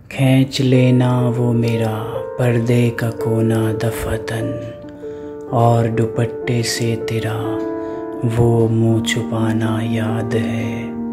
खींच लेना वो मेरा पर्दे का कोना दफातन, और दुपट्टे से तेरा वो मुँह छुपाना याद है।